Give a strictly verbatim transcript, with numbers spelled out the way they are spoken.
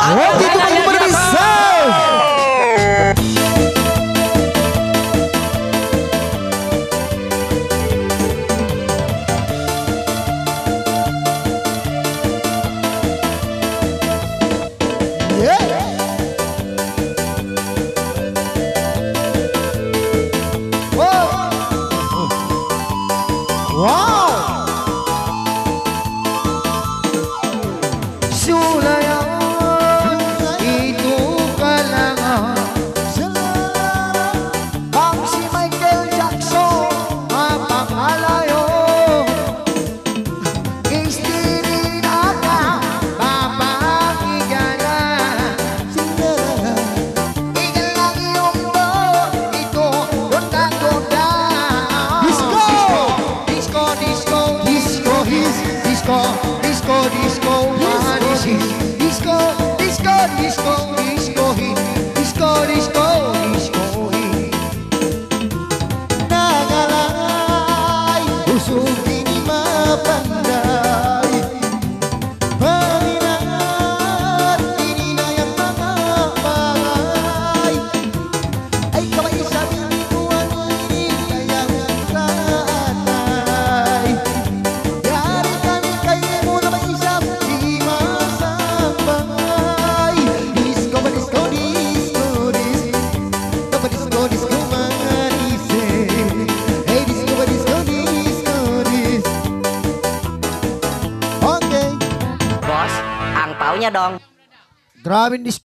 Waktu itu bagi pada bisa. Wow. Sulayan itu kalangan Bang si Michael Jackson mapangalayo Istiri na ka papakigalan Igal lang iyong to ito donda-donda Disco! Disco, disco, disco, his disco, disco, disco, disco, disco, disco, disco, disco, hit, disco, disco, disco, hit. Nagalay, usog ini mapandai, paminat, ininayang mga bagay. Ay kamay sa binituan ini kayang ratay. Yari kami kayo mo na may isang di masambay. Disco ba disco disco disco ba disco disco marise. Hey disco ba disco disco disco. Okay. Bos, angpaunya dong. Grabe disco.